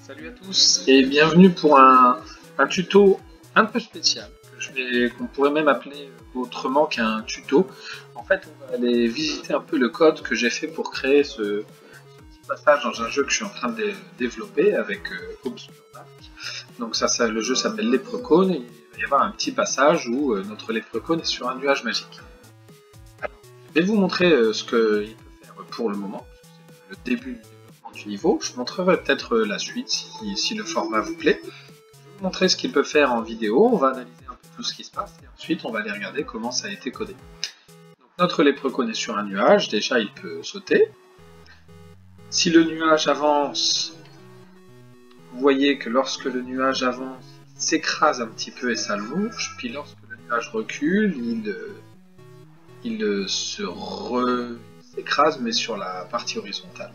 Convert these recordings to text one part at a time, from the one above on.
Salut à tous et bienvenue pour un tuto un peu spécial qu'on pourrait même appeler autrement qu'un tuto. En fait, on va aller visiter un peu le code que j'ai fait pour créer ce petit passage dans un jeu que je suis en train de développer avec Obscurement. Donc le jeu s'appelle Leprechaun et il va y avoir un petit passage où notre Leprechaun est sur un nuage magique. Alors, je vais vous montrer ce qu'il peut faire pour le moment. C'est le début du niveau. Je montrerai peut-être la suite si le format vous plaît. Je vais vous montrer ce qu'il peut faire en vidéo, on va analyser un peu tout ce qui se passe et ensuite on va aller regarder comment ça a été codé. Donc, notre Leprechaun est sur un nuage, déjà il peut sauter. Si le nuage avance, vous voyez que lorsque le nuage avance, il s'écrase un petit peu et s'allonge, puis lorsque le nuage recule, il s'écrase mais sur la partie horizontale.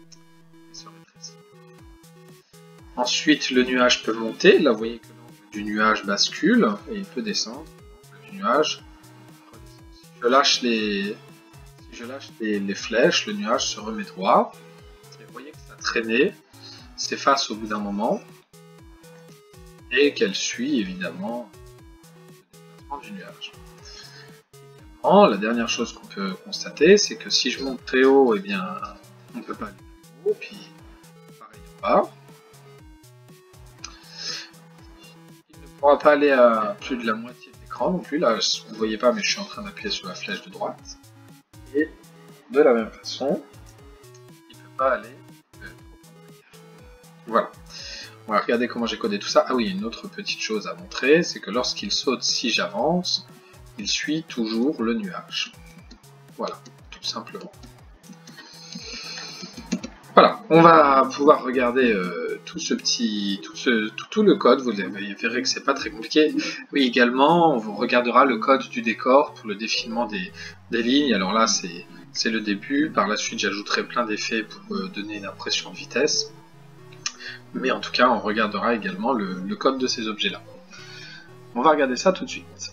Ensuite, le nuage peut monter. Là, vous voyez que l'angle du nuage bascule et il peut descendre. L'angle du nuage redescend. Si je lâche les flèches, le nuage se remet droit. Et vous voyez que sa traînée s'efface au bout d'un moment et qu'elle suit évidemment le déplacement du nuage. Également, la dernière chose qu'on peut constater, c'est que si je monte très haut, eh bien, on ne peut pas aller plus haut. Puis, pareil en bas. On ne pourra pas aller à plus de la moitié de l'écran non plus. Là, vous ne voyez pas, mais je suis en train d'appuyer sur la flèche de droite. Et de la même façon, il ne peut pas aller trop en arrière. Voilà. On va regarder comment j'ai codé tout ça. Ah oui, une autre petite chose à montrer, c'est que lorsqu'il saute, si j'avance, il suit toujours le nuage. Voilà, tout simplement. Voilà, on va pouvoir regarder tout le code, vous verrez que c'est pas très compliqué. Oui, également, on vous regardera le code du décor pour le défilement des lignes. Alors là, c'est le début. Par la suite, j'ajouterai plein d'effets pour donner une impression de vitesse. Mais en tout cas, on regardera également le code de ces objets-là. On va regarder ça tout de suite.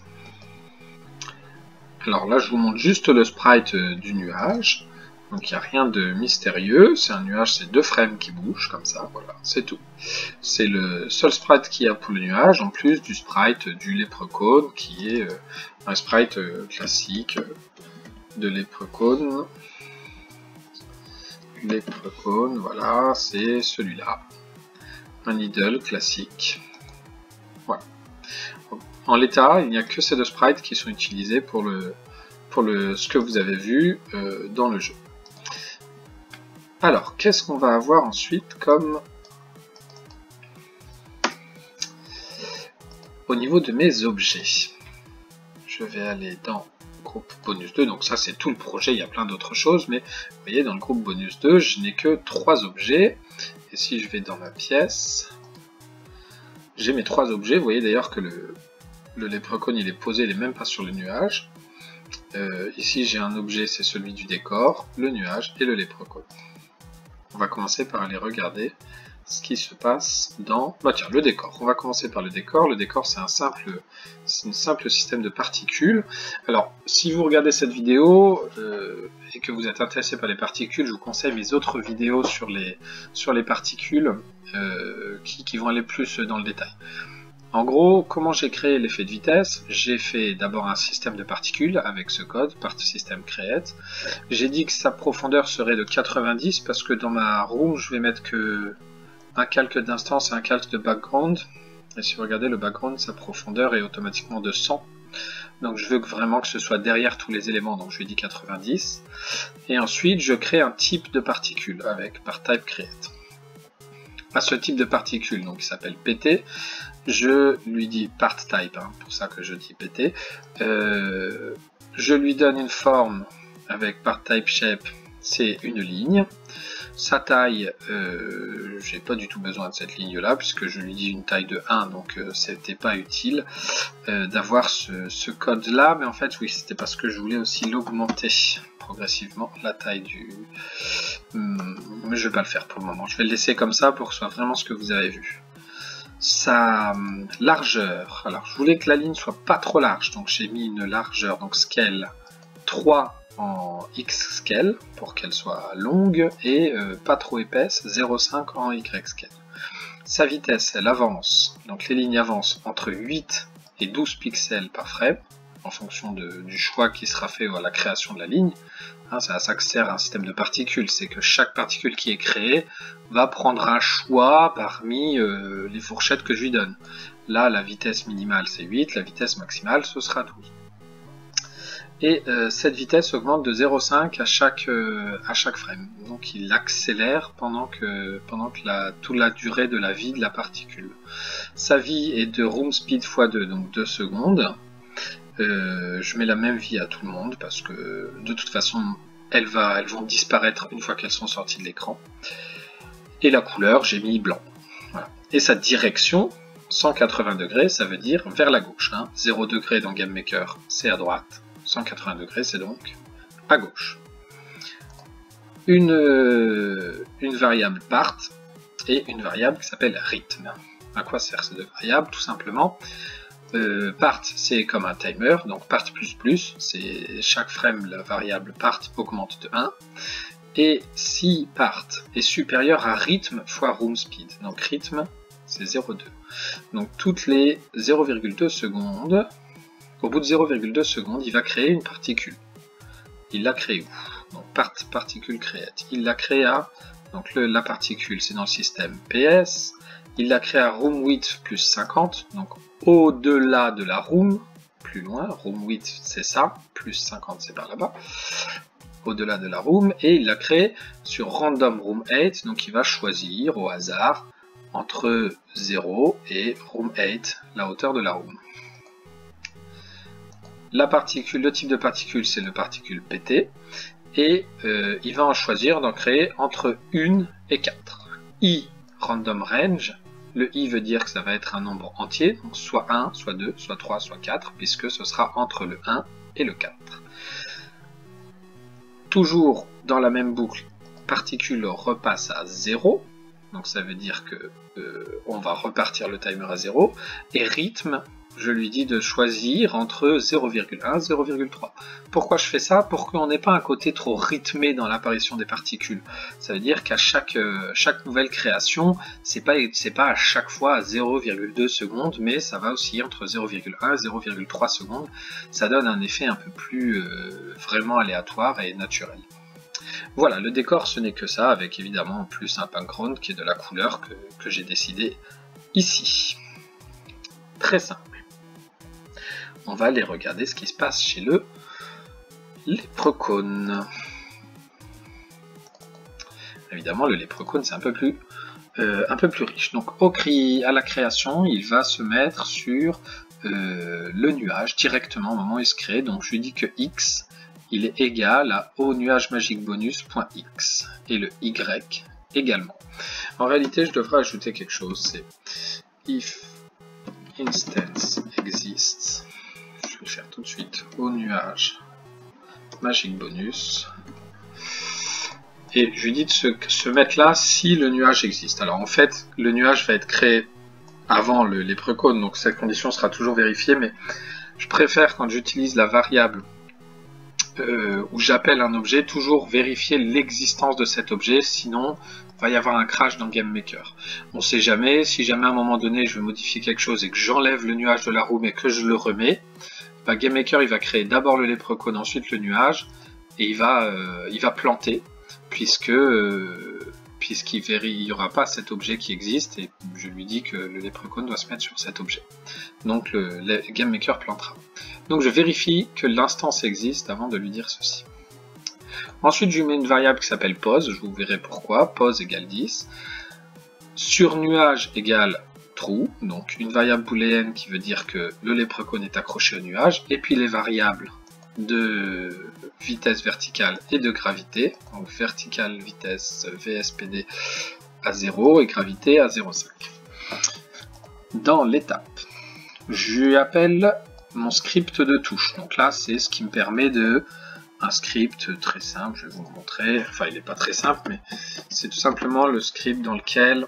Alors là, je vous montre juste le sprite du nuage. Donc il n'y a rien de mystérieux, c'est un nuage, c'est deux frames qui bougent comme ça, voilà, c'est tout. C'est le seul sprite qu'il y a pour le nuage, en plus du sprite du Leprechaun, qui est un sprite classique de Leprechaun. Leprechaun, voilà, c'est celui-là. Un idle classique. Voilà. En l'état, il n'y a que ces deux sprites qui sont utilisés pour ce que vous avez vu dans le jeu. Alors, qu'est-ce qu'on va avoir ensuite comme... Au niveau de mes objets, je vais aller dans groupe bonus 2, donc ça c'est tout le projet, il y a plein d'autres choses, mais vous voyez dans le groupe bonus 2, je n'ai que 3 objets, et si je vais dans ma pièce, j'ai mes 3 objets, vous voyez d'ailleurs que le Leprechaun il est posé, il n'est même pas sur le nuage. Ici j'ai un objet, c'est celui du décor, le nuage et le Leprechaun. On va commencer par aller regarder ce qui se passe dans... Bah tiens, le décor. On va commencer par le décor. Le décor, c'est un simple système de particules. Alors, si vous regardez cette vidéo et que vous êtes intéressé par les particules, je vous conseille mes autres vidéos sur les particules qui vont aller plus dans le détail. En gros, comment j'ai créé l'effet de vitesse? J'ai fait d'abord un système de particules avec ce code, part system create. J'ai dit que sa profondeur serait de 90 parce que dans ma room, je vais mettre que un calque d'instance et un calque de background. Et si vous regardez le background, sa profondeur est automatiquement de 100. Donc je veux vraiment que ce soit derrière tous les éléments, donc je lui dis 90. Et ensuite, je crée un type de particule avec par type create. À ce type de particule, donc il s'appelle pt. Je lui dis part type, pour ça que je dis pt. Je lui donne une forme avec part type shape, c'est une ligne. Sa taille, j'ai pas du tout besoin de cette ligne là, puisque je lui dis une taille de 1, donc c'était pas utile d'avoir ce code là, mais en fait oui, c'était parce que je voulais aussi l'augmenter progressivement, la taille du... mais je vais pas le faire pour le moment, je vais le laisser comme ça pour que ce soit vraiment ce que vous avez vu. Sa largeur, alors je voulais que la ligne soit pas trop large, donc j'ai mis une largeur, donc scale 3 en X scale pour qu'elle soit longue et pas trop épaisse, 0,5 en Y scale. Sa vitesse, elle avance, donc les lignes avancent entre 8 et 12 pixels par frame, en fonction du choix qui sera fait à la création de la ligne. Hein, c'est à ça que sert un système de particules, c'est que chaque particule qui est créée va prendre un choix parmi les fourchettes que je lui donne. Là, la vitesse minimale c'est 8, la vitesse maximale ce sera 12. Et cette vitesse augmente de 0,5 à chaque frame. Donc il accélère pendant que toute la durée de la vie de la particule. Sa vie est de room speed x 2, donc 2 secondes. Je mets la même vie à tout le monde parce que de toute façon elles vont disparaître une fois qu'elles sont sorties de l'écran. Et la couleur, j'ai mis blanc. Voilà. Et sa direction, 180 degrés, ça veut dire vers la gauche. Hein. 0 degré dans GameMaker, c'est à droite. 180 degrés, c'est donc à gauche. Une variable part et une variable qui s'appelle rythme. À quoi servent ces deux variables? Tout simplement, part c'est comme un timer, donc part plus, c'est chaque frame la variable part augmente de 1. Et si part est supérieur à rythme fois room speed, donc rythme c'est 0,2. Donc toutes les 0,2 secondes, au bout de 0,2 secondes, il va créer une particule. Il l'a créée où? Donc particule create. Il l'a créée à, donc la particule c'est dans le système PS. Il l'a créée à room width plus 50, donc au-delà de la room, plus loin, room width c'est ça, plus 50 c'est par là-bas, au-delà de la room, et il l'a créée sur random room 8, donc il va choisir au hasard entre 0 et room 8, la hauteur de la room. La particule, le type de particule, c'est le particule PT, et il va en choisir d'en créer entre 1 et 4. I, random range, le I veut dire que ça va être un nombre entier, donc soit 1, soit 2, soit 3, soit 4, puisque ce sera entre le 1 et le 4. Toujours dans la même boucle, particule repasse à 0, donc ça veut dire que on va repartir le timer à 0, et rythme, je lui dis de choisir entre 0,1 et 0,3. Pourquoi je fais ça? Pour qu'on n'ait pas un côté trop rythmé dans l'apparition des particules. Ça veut dire qu'à chaque nouvelle création, c'est pas à chaque fois à 0,2 secondes, mais ça va aussi entre 0,1 et 0,3 secondes. Ça donne un effet un peu plus vraiment aléatoire et naturel. Voilà, le décor ce n'est que ça, avec évidemment en plus un background qui est de la couleur que j'ai décidé ici. Très simple. On va aller regarder ce qui se passe chez le léprechaune. Évidemment, le léprechaune c'est un peu plus riche. Donc à la création, il va se mettre sur le nuage directement au moment où il se crée. Donc je lui dis que x il est égal à au nuage magique bonus.x et le y également. En réalité, je devrais ajouter quelque chose. C'est if instance exists. Je vais le faire tout de suite au nuage magique bonus. Et je lui dis de se mettre là si le nuage existe. Alors en fait, le nuage va être créé avant le léprechaune, donc cette condition sera toujours vérifiée, mais je préfère quand j'utilise la variable où j'appelle un objet, toujours vérifier l'existence de cet objet, sinon il va y avoir un crash dans GameMaker. On ne sait jamais, si jamais à un moment donné je veux modifier quelque chose et que j'enlève le nuage de la room et que je le remets, bah, GameMaker il va créer d'abord le léprechaune, ensuite le nuage, et il va planter, puisqu'il n'y aura pas cet objet qui existe, et je lui dis que le léprechaune doit se mettre sur cet objet. Donc le GameMaker plantera. Donc je vérifie que l'instance existe avant de lui dire ceci. Ensuite je lui mets une variable qui s'appelle pose, je vous verrai pourquoi, pose égale 10. Sur nuage égale true, donc une variable booléenne qui veut dire que le léprechaune est accroché au nuage, et puis les variables de vitesse verticale et de gravité, donc verticale vitesse VSPD à 0 et gravité à 0,5. Dans l'étape, je lui appelle mon script de touche, donc là c'est ce qui me permet de un script très simple, je vais vous le montrer, enfin il n'est pas très simple, mais c'est tout simplement le script dans lequel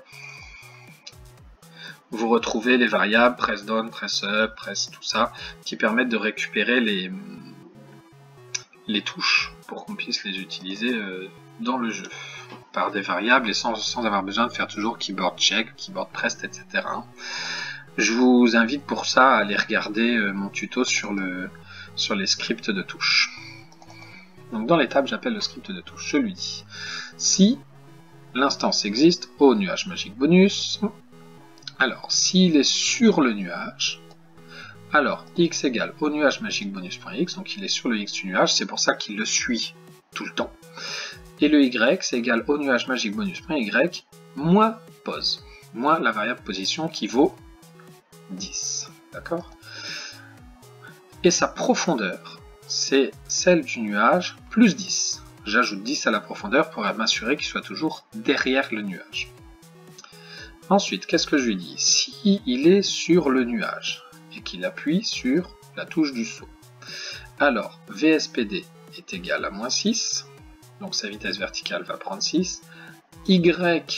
vous retrouvez les variables press down, press up, press tout ça, qui permettent de récupérer les touches pour qu'on puisse les utiliser dans le jeu, par des variables et sans avoir besoin de faire toujours keyboard check, keyboard pressed, etc. Je vous invite pour ça à aller regarder mon tuto sur les scripts de touche. Donc dans l'étape, j'appelle le script de touche. Je lui dis si l'instance existe au nuage magique bonus, alors s'il est sur le nuage, alors x égale au nuage magique bonus.x, donc il est sur le x du nuage, c'est pour ça qu'il le suit tout le temps. Et le y, c'est égal au nuage magique bonus.y moins pose, moins la variable position qui vaut 10. D'accord? Et sa profondeur, c'est celle du nuage plus 10. J'ajoute 10 à la profondeur pour m'assurer qu'il soit toujours derrière le nuage. Ensuite, qu'est-ce que je lui dis? Si il est sur le nuage et qu'il appuie sur la touche du saut, alors VSPD est égal à moins 6, donc sa vitesse verticale va prendre 6, Y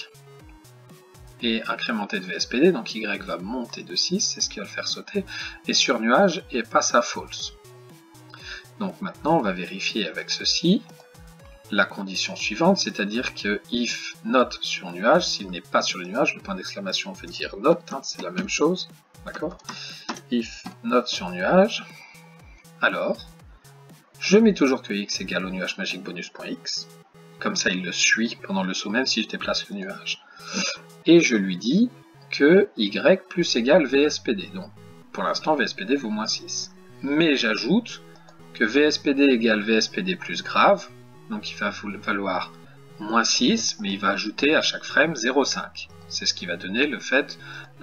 est incrémenté de VSPD, donc Y va monter de 6, c'est ce qui va le faire sauter, et sur nuage et passe à false. Donc maintenant on va vérifier avec ceci la condition suivante, c'est-à-dire que if not sur nuage, s'il n'est pas sur le nuage, le point d'exclamation veut dire not, hein, c'est la même chose, d'accord? If not sur nuage, alors je mets toujours que x égale au nuage magique bonus.x, comme ça il le suit pendant le saut même si je déplace le nuage. Et je lui dis que y plus égale VSPD, donc pour l'instant VSPD vaut moins 6. Mais j'ajoute que VSPD égale VSPD plus grave, donc il va valoir moins 6, mais il va ajouter à chaque frame 0,5. C'est ce qui va donner le fait,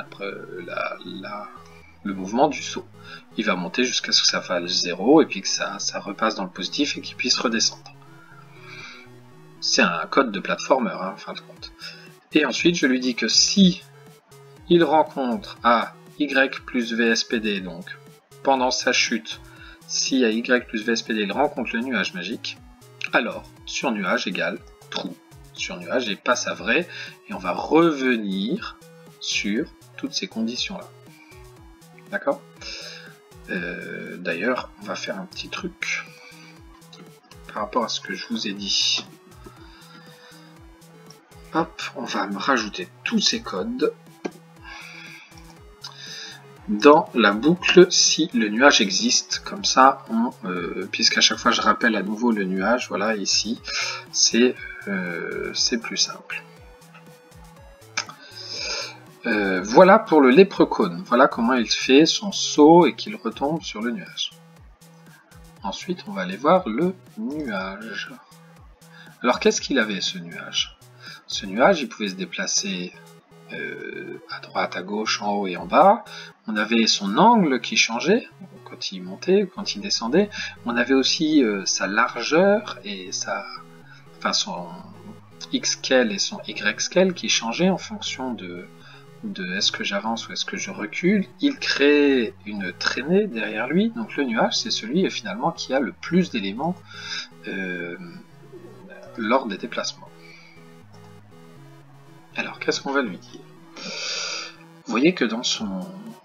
le mouvement du saut. Il va monter jusqu'à ce que ça fasse 0 et puis que ça repasse dans le positif et qu'il puisse redescendre. C'est un code de platformer, hein, en fin de compte. Et ensuite, je lui dis que si il rencontre à y plus VSPD, donc pendant sa chute, si à y plus VSPD il rencontre le nuage magique, alors sur nuage égale true. Sur nuage et passe à vrai, et on va revenir sur toutes ces conditions-là. D'accord? D'ailleurs, on va faire un petit truc par rapport à ce que je vous ai dit. Hop, on va me rajouter tous ces codes dans la boucle si le nuage existe. Comme ça, puisqu'à chaque fois je rappelle à nouveau le nuage, voilà, ici, c'est plus simple. Voilà pour le léprechaun. Voilà comment il fait son saut et qu'il retombe sur le nuage. Ensuite, on va aller voir le nuage. Alors, qu'est-ce qu'il avait, ce nuage? Ce nuage, il pouvait se déplacer à droite, à gauche, en haut et en bas. On avait son angle qui changeait quand il montait, quand il descendait. On avait aussi sa largeur et son x-scale et son y-scale qui changeaient en fonction de est-ce que j'avance ou est-ce que je recule. Il crée une traînée derrière lui, donc le nuage c'est celui finalement qui a le plus d'éléments lors des déplacements. Alors qu'est-ce qu'on va lui dire? Vous voyez que dans son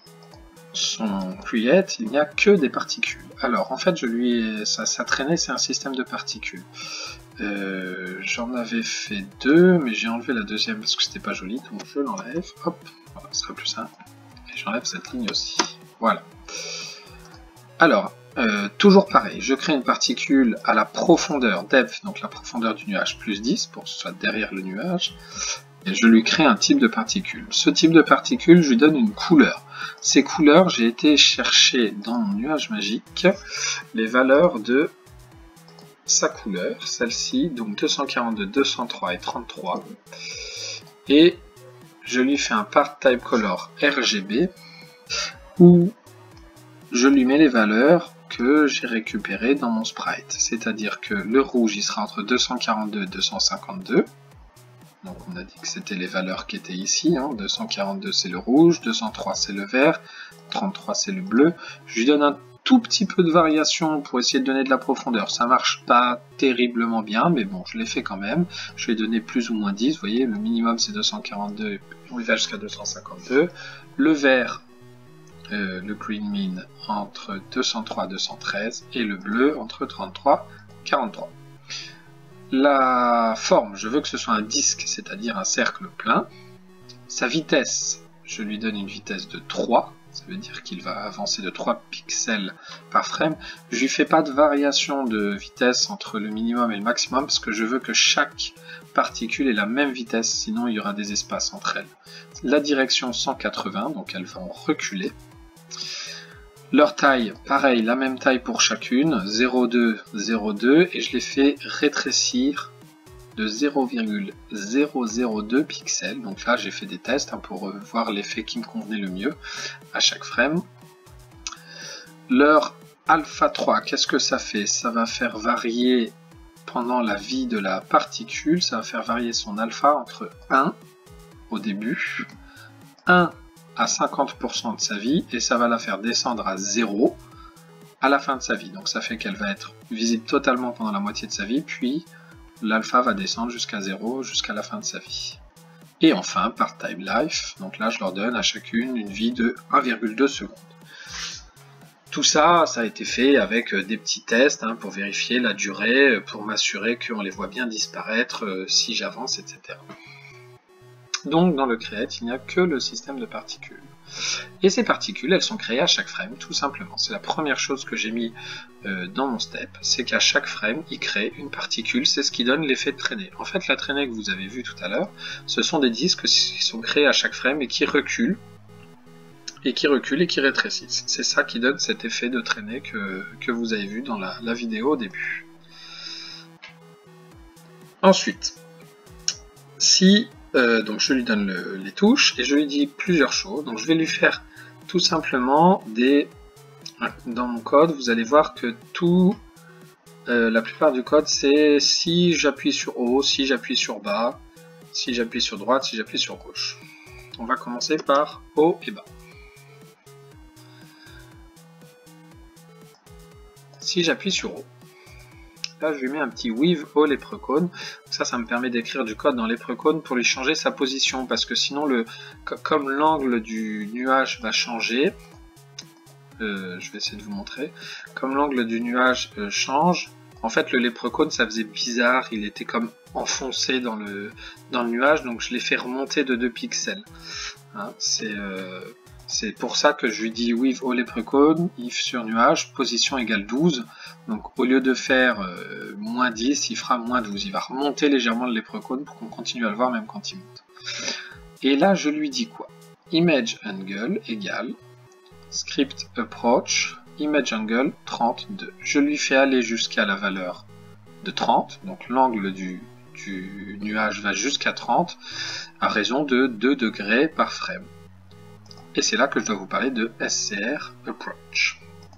create, il n'y a que des particules. Alors en fait sa traînée c'est un système de particules. J'en avais fait deux, mais j'ai enlevé la deuxième parce que c'était pas joli, donc je l'enlève, hop, voilà, ce sera plus simple. Et j'enlève cette ligne aussi, voilà. Alors, toujours pareil, je crée une particule à la profondeur depth, donc la profondeur du nuage plus 10, pour que ce soit derrière le nuage, et je lui crée un type de particule. Ce type de particule, je lui donne une couleur. Ces couleurs, j'ai été chercher dans mon nuage magique les valeurs de sa couleur, celle-ci, donc 242, 203 et 33, et je lui fais un part type color RGB où je lui mets les valeurs que j'ai récupérées dans mon sprite, c'est-à-dire que le rouge il sera entre 242 et 252, donc on a dit que c'était les valeurs qui étaient ici, hein. 242 c'est le rouge, 203 c'est le vert, 33 c'est le bleu. Je lui donne un tout petit peu de variation pour essayer de donner de la profondeur. Ça marche pas terriblement bien, mais bon, je l'ai fait quand même. Je vais donner plus ou moins 10, vous voyez, le minimum c'est 242, on y va jusqu'à 252. Le vert, le green mean entre 203 et 213, et le bleu entre 33 et 43. La forme, je veux que ce soit un disque, c'est-à-dire un cercle plein. Sa vitesse, je lui donne une vitesse de 3. Ça veut dire qu'il va avancer de 3 pixels par frame. Je lui fais pas de variation de vitesse entre le minimum et le maximum parce que je veux que chaque particule ait la même vitesse, sinon il y aura des espaces entre elles. La direction 180, donc elles vont reculer. Leur taille, pareil, la même taille pour chacune, 0,2, 0,2, et je les fais rétrécir de 0,002 pixels. Donc là j'ai fait des tests pour voir l'effet qui me convenait le mieux à chaque frame. Leur alpha 3, qu'est-ce que ça fait? Ça va faire varier pendant la vie de la particule, ça va faire varier son alpha entre 1 au début, 1 à 50% de sa vie, et ça va la faire descendre à 0 à la fin de sa vie. Donc ça fait qu'elle va être visible totalement pendant la moitié de sa vie, puis l'alpha va descendre jusqu'à 0 jusqu'à la fin de sa vie. Et enfin, par time life, donc là je leur donne à chacune une vie de 1,2 secondes. Tout ça, ça a été fait avec des petits tests pour vérifier la durée, pour m'assurer qu'on les voit bien disparaître si j'avance, etc. Donc dans le create, il n'y a que le système de particules. Et ces particules, elles sont créées à chaque frame, tout simplement. C'est la première chose que j'ai mis dans mon step, c'est qu'à chaque frame, il crée une particule, c'est ce qui donne l'effet de traînée. En fait, la traînée que vous avez vue tout à l'heure, ce sont des disques qui sont créés à chaque frame et qui reculent, et qui rétrécissent. C'est ça qui donne cet effet de traînée que vous avez vu dans la vidéo au début. Ensuite, si donc je lui donne les touches et je lui dis plusieurs choses. Donc je vais lui faire tout simplement dans mon code, vous allez voir que la plupart du code c'est si j'appuie sur haut, si j'appuie sur bas, si j'appuie sur droite, si j'appuie sur gauche. On va commencer par haut et bas. Si j'appuie sur haut, là je lui mets un petit with all leprechaun. Ça me permet d'écrire du code dans leprechaun pour lui changer sa position, parce que sinon comme l'angle du nuage va changer, je vais essayer de vous montrer, comme l'angle du nuage change, en fait le leprechaun ça faisait bizarre, il était comme enfoncé dans le nuage, donc je l'ai fait remonter de 2 pixels. C'est pour ça que je lui dis with all leprechaun, if sur nuage, position égale 12. Donc au lieu de faire moins 10, il fera moins 12. Il va remonter légèrement le leprechaun pour qu'on continue à le voir même quand il monte. Et là je lui dis quoi? Image angle égale script approach, image angle 32. Je lui fais aller jusqu'à la valeur de 30, donc l'angle du nuage va jusqu'à 30 à raison de 2 degrés par frame. Et c'est là que je dois vous parler de SCR Approach.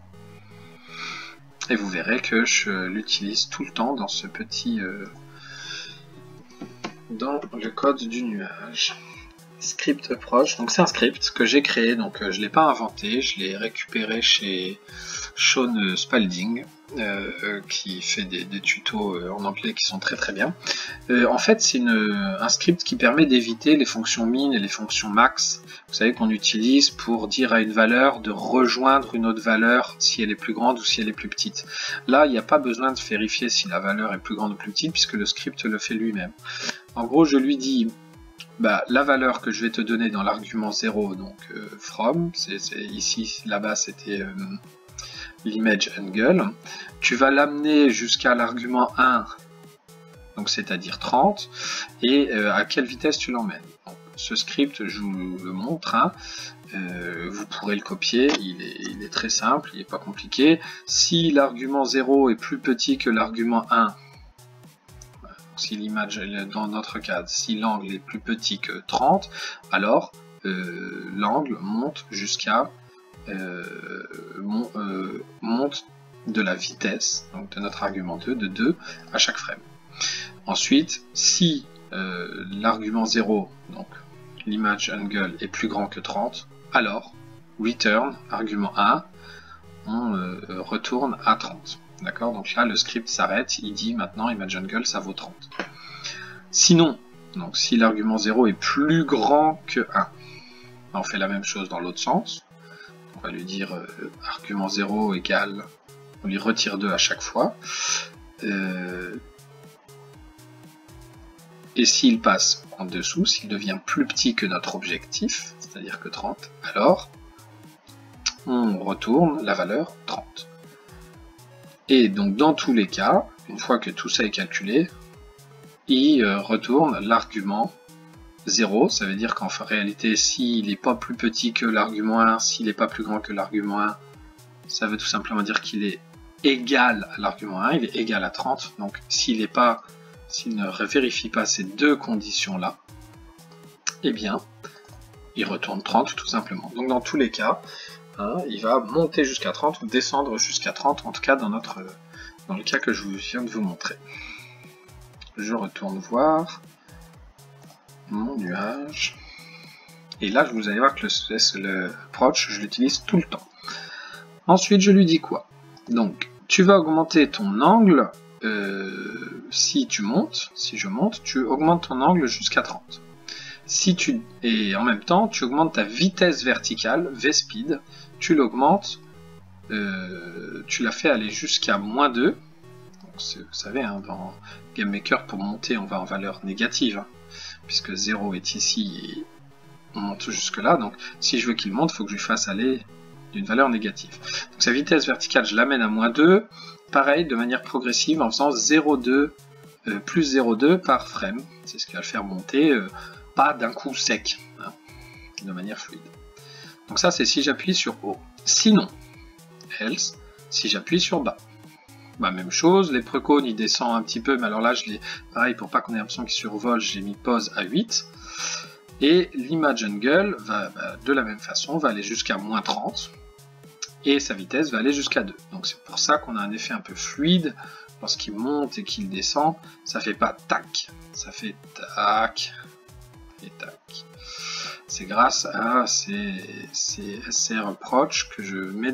Et vous verrez que je l'utilise tout le temps dans ce petit... dans le code du nuage. Script Approach, donc c'est un script que j'ai créé, donc je ne l'ai pas inventé, je l'ai récupéré chez Sean Spalding, qui fait des tutos en anglais qui sont très très bien. En fait, c'est un script qui permet d'éviter les fonctions min et les fonctions max, vous savez, qu'on utilise pour dire à une valeur de rejoindre une autre valeur si elle est plus grande ou si elle est plus petite. Là, il n'y a pas besoin de vérifier si la valeur est plus grande ou plus petite, puisque le script le fait lui-même. En gros, je lui dis la valeur que je vais te donner dans l'argument 0, donc from, ici, là-bas c'était l'image angle, tu vas l'amener jusqu'à l'argument 1, donc c'est-à-dire 30, et à quelle vitesse tu l'emmènes. Ce script, je vous le montre, vous pourrez le copier, il est très simple, il n'est pas compliqué. Si l'argument 0 est plus petit que l'argument 1, si l'image, dans notre cas, si l'angle est plus petit que 30, alors l'angle monte jusqu'à monte de la vitesse, donc de notre argument 2, de 2 à chaque frame. Ensuite, si l'argument 0, donc l'image angle est plus grand que 30, alors return, argument 1, on retourne à 30. D'accord, donc là le script s'arrête, il dit maintenant image angle ça vaut 30. Sinon, donc si l'argument 0 est plus grand que 1, on fait la même chose dans l'autre sens. On va lui dire argument 0 égale, on lui retire 2 à chaque fois. Et s'il passe en dessous, s'il devient plus petit que notre objectif, c'est-à-dire que 30, alors on retourne la valeur 30. Et donc dans tous les cas, une fois que tout ça est calculé, il retourne l'argument 0, ça veut dire qu'en réalité, s'il n'est pas plus petit que l'argument 1, s'il n'est pas plus grand que l'argument 1, ça veut tout simplement dire qu'il est égal à l'argument 1, il est égal à 30, donc s'il ne vérifie pas ces deux conditions-là, eh bien, il retourne 30 tout simplement. Donc dans tous les cas, hein, il va monter jusqu'à 30 ou descendre jusqu'à 30, en tout cas dans le cas que je viens de vous montrer. Je retourne voir mon nuage. Et là, vous allez voir que le approach, je l'utilise tout le temps. Ensuite, je lui dis quoi? Donc, tu vas augmenter ton angle. Si je monte, tu augmentes ton angle jusqu'à 30. Et en même temps, tu augmentes ta vitesse verticale, V-speed, tu l'augmentes, tu la fais aller jusqu'à -2. Donc, vous savez, hein, dans GameMaker, pour monter, on va en valeur négative, hein, puisque 0 est ici et on monte jusque là. Donc, si je veux qu'il monte, il faut que je lui fasse aller d'une valeur négative. Donc, sa vitesse verticale, je l'amène à -2. Pareil, de manière progressive, en faisant 0,2 plus 0,2 par frame. C'est ce qui va le faire monter, pas d'un coup sec, hein, de manière fluide. Donc ça, c'est si j'appuie sur haut. Sinon, else, si j'appuie sur bas. Bah, même chose, les precônes, il descend un petit peu, mais alors là, pareil, pour pas qu'on ait l'impression qu'il survole, j'ai mis pause à 8. Et l'image angle va, de la même façon, va aller jusqu'à -30. Et sa vitesse va aller jusqu'à 2. Donc c'est pour ça qu'on a un effet un peu fluide. Lorsqu'il monte et qu'il descend, ça fait pas tac, ça fait tac et tac. C'est grâce à ces SR approach que je mets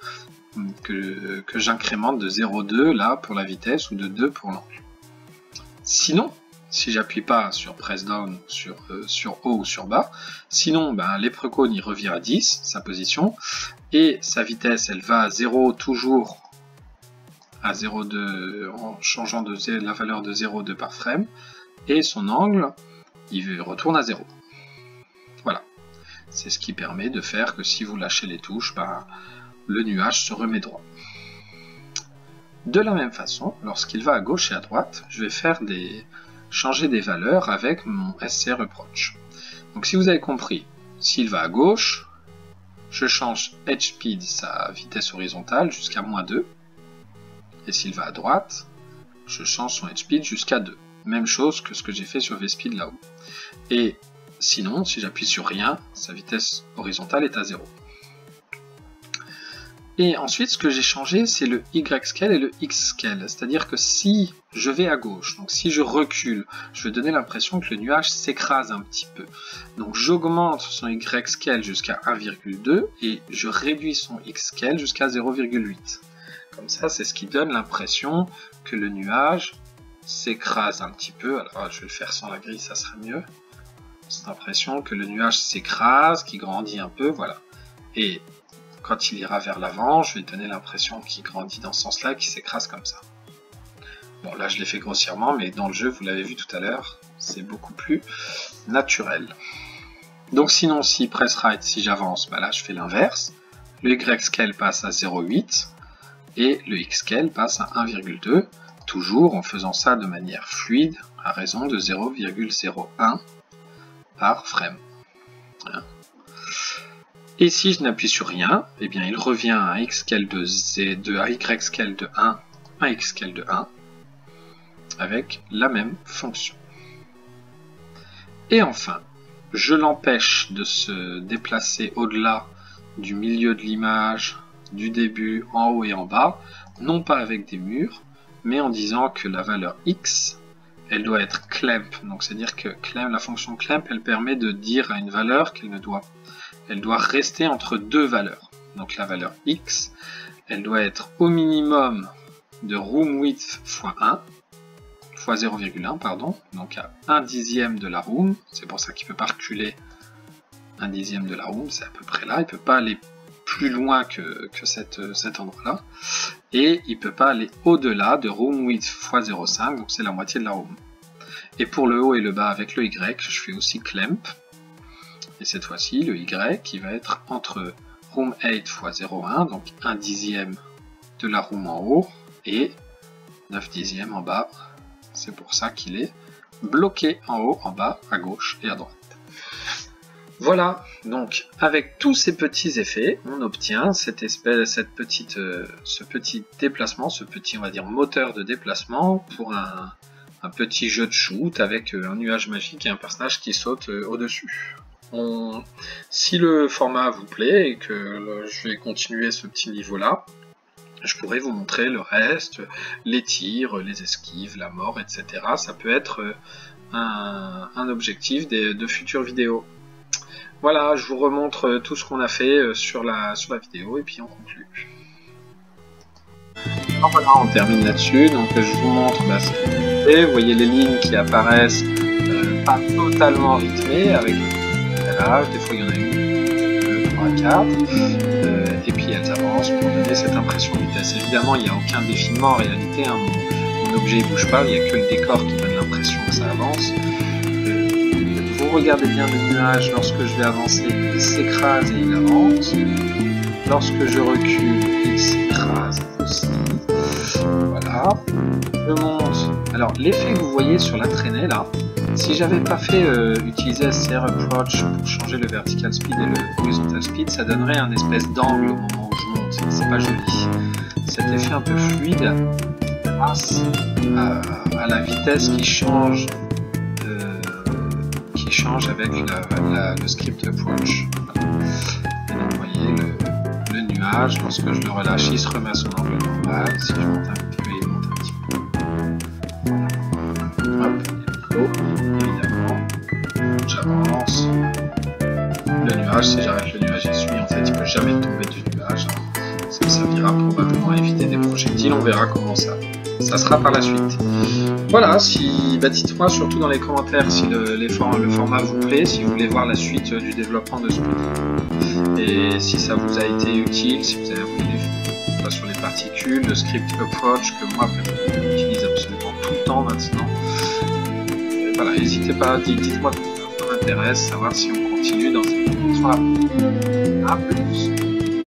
que j'incrémente de 0,2 là pour la vitesse ou de 2 pour l'angle. Sinon, si j'appuie pas sur press down, sur haut ou sur bas, sinon les precônes il revient à 10, sa position, et sa vitesse elle va à 0 toujours à 0,2 en changeant la valeur de 0,2 par frame, et son angle il retourne à 0. Voilà, c'est ce qui permet de faire que si vous lâchez les touches, le nuage se remet droit. De la même façon, lorsqu'il va à gauche et à droite, je vais faire changer des valeurs avec mon SR approach. Donc si vous avez compris, s'il va à gauche, je change edge speed, sa vitesse horizontale, jusqu'à -2. Et s'il va à droite, je change son edge speed jusqu'à 2. Même chose que ce que j'ai fait sur V-speed là-haut. Et sinon, si j'appuie sur rien, sa vitesse horizontale est à 0. Et ensuite, ce que j'ai changé, c'est le Y-scale et le X-scale. C'est-à-dire que si je vais à gauche, donc si je recule, je vais donner l'impression que le nuage s'écrase un petit peu. Donc j'augmente son Y-scale jusqu'à 1,2 et je réduis son X-scale jusqu'à 0,8. Comme ça, c'est ce qui donne l'impression que le nuage s'écrase un petit peu. Alors je vais le faire sans la grille, ça sera mieux. Cette impression que le nuage s'écrase, qu'il grandit un peu, voilà. Et quand il ira vers l'avant, je vais donner l'impression qu'il grandit dans ce sens-là, qu'il s'écrase comme ça. Bon, là je l'ai fait grossièrement, mais dans le jeu, vous l'avez vu tout à l'heure, c'est beaucoup plus naturel. Donc sinon, si press right, si j'avance, là je fais l'inverse. Le Y-scale passe à 0,8 et le X-scale passe à 1,2, toujours en faisant ça de manière fluide, à raison de 0,01 par frame. Voilà. Et si je n'appuie sur rien, eh bien il revient à un Y-scale de 1, un X-scale de 1, avec la même fonction. Et enfin, je l'empêche de se déplacer au-delà du milieu de l'image, du début, en haut et en bas, non pas avec des murs, mais en disant que la valeur X, elle doit être clamp. Donc c'est-à-dire que la fonction clamp, elle permet de dire à une valeur qu'elle doit rester entre deux valeurs. Donc la valeur X, elle doit être au minimum de room width fois 1, fois 0,1, pardon, donc à 1/10 de la room, c'est pour ça qu'il ne peut pas reculer 1/10 de la room, c'est à peu près là, il ne peut pas aller plus loin que cet endroit-là, et il ne peut pas aller au-delà de room width fois 0,5, donc c'est la moitié de la room. Et pour le haut et le bas avec le Y, je fais aussi clamp. Et cette fois-ci, le Y qui va être entre room 8 fois 0,1, donc 1 dixième de la room en haut et 9 dixièmes en bas. C'est pour ça qu'il est bloqué en haut, en bas, à gauche et à droite. Voilà, donc avec tous ces petits effets, on obtient ce petit déplacement, ce petit, on va dire, moteur de déplacement pour un petit jeu de shoot avec un nuage magique et un personnage qui saute au-dessus. Si le format vous plaît et que je vais continuer ce petit niveau-là, je pourrais vous montrer le reste, les tirs, les esquives, la mort, etc. Ça peut être un objectif de futures vidéos. Voilà, je vous remontre tout ce qu'on a fait sur la vidéo et puis on conclut. Alors voilà, on termine là-dessus. Donc je vous montre ce que vous faites. Vous voyez les lignes qui apparaissent pas totalement rythmées avec l'âge. Des fois il y en a une, 2, 3, 4. Et puis elles avancent pour donner cette impression de vitesse. Évidemment, il n'y a aucun défilement en réalité. Hein. Mon objet ne bouge pas, il n'y a que le décor qui donne l'impression que ça avance. Vous regardez bien le nuage, lorsque je vais avancer, il s'écrase et il avance. Lorsque je recule, il s'écrase aussi. Voilà. Je monte. Alors, l'effet que vous voyez sur la traînée, là, si j'avais pas fait utiliser SCR Approach pour changer le vertical speed et le horizontal speed, ça donnerait un espèce d'angle au moment où je monte. C'est pas joli. Cet effet un peu fluide, grâce à la vitesse qui change avec le script approach. Et donc vous voyez le nuage, lorsque je le relâche, il se remet à son angle normal. Si je monte un petit peu, il monte un petit peu. Hop, il faut, évidemment, j'avance. Le nuage, si j'arrête le nuage, il suit. En fait, il ne peut jamais tomber du nuage. Ça me servira probablement à éviter des projectiles. On verra comment ça sera par la suite. Voilà, dites-moi surtout dans les commentaires si le format vous plaît, si vous voulez voir la suite du développement de ce produit. Et si ça vous a été utile, si vous avez appris des choses sur les particules, le script approach que moi j'utilise absolument tout le temps maintenant. Et voilà, n'hésitez pas, dites-moi si ça vous intéresse, savoir si on continue dans cette histoire. A plus.